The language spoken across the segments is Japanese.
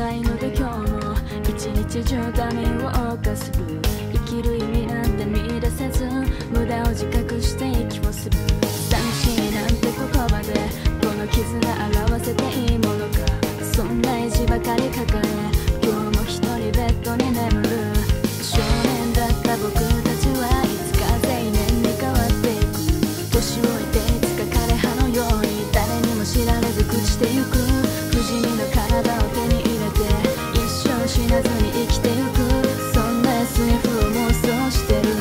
ないので今日も一日中ダメを犯する。生きる意味なんて見出せず無駄を自覚して息をする。寂しいなんて言葉でこの絆表せていいものか。そんな意地ばかり抱え今日も一人ベッドに眠る。少年だった僕たちはいつか青年に変わっていく。年老いていつか枯れ葉のように誰にも知られず朽ちてゆく。不死身の体を手に入れて一生死なずに生きてゆく。そんな SF を妄想してる。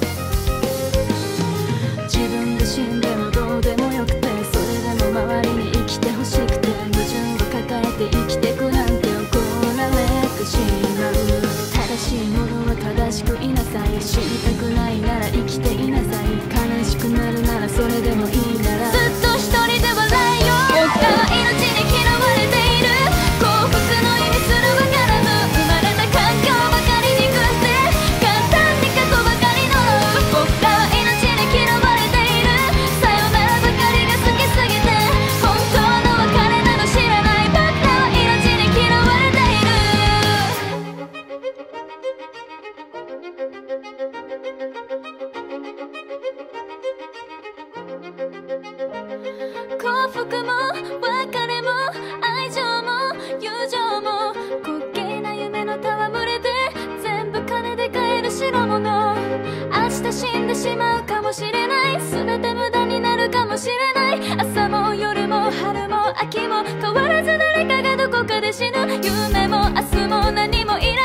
自分で死んでもどうでもよくてそれでも周りに生きてほしくて矛盾を抱えて生きてくなんて怒られてしまう。正しいものは正しくいなさい。死にたくないなら生きていなさい。悲しくなるならそれでもいいならずっと一人で笑えよ。僕らは命に嫌われている。幸福の意味すらわからず生まれた環境ばかりに食って簡単に過去ばかり呪う。僕らは命に嫌われている。さよならばかりが好きすぎて本当の別れなど知らない。僕らは命に嫌われている。幸福も別れも愛情も友情も滑稽な夢の戯れで全部金で買える代物。明日死んでしまうかもしれない。全て無駄になるかもしれない。朝も夜も春も秋も変わらず誰かがどこかで死ぬ。夢も明日も何もいらない。